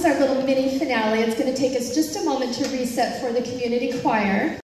is our little mini finale. It's going to take us just a moment to reset for the community choir.